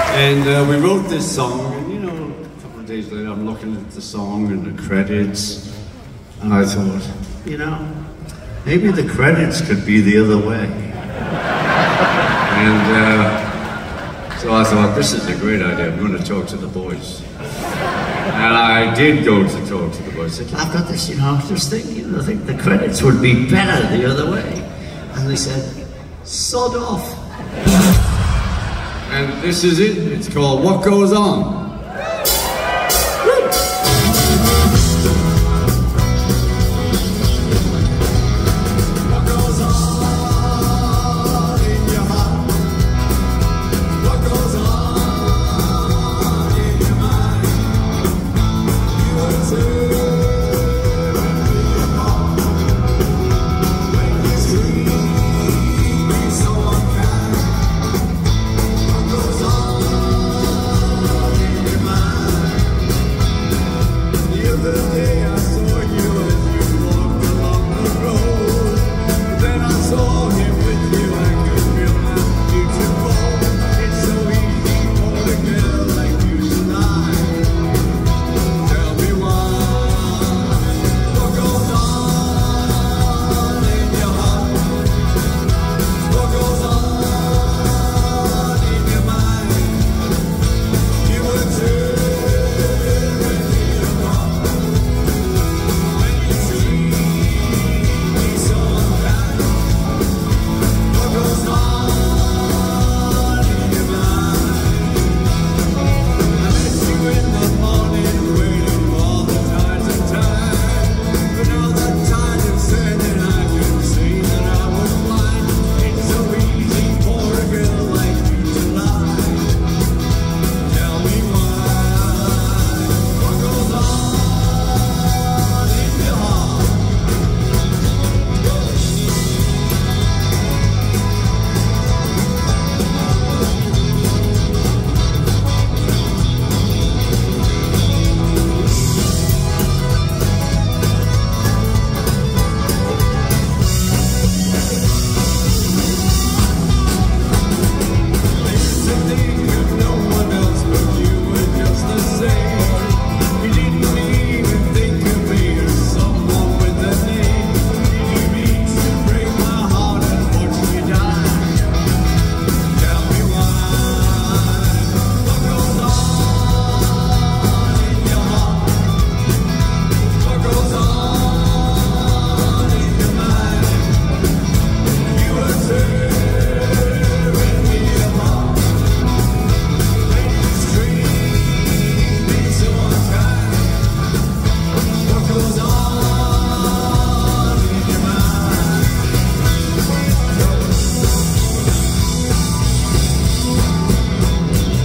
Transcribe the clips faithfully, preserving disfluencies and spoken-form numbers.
And uh, we wrote this song, and you know, a couple of days later, I'm looking at the song and the credits, and I thought, you know, maybe the credits could be the other way. And uh, so I thought, this is a great idea. I'm going to talk to the boys. And I did go to talk to the boys. I said, I've got this, you know, I was just thinking, I think the credits would be better the other way. And they said, sod off. And this is it. It's called What Goes On.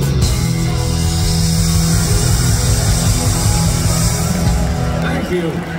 you.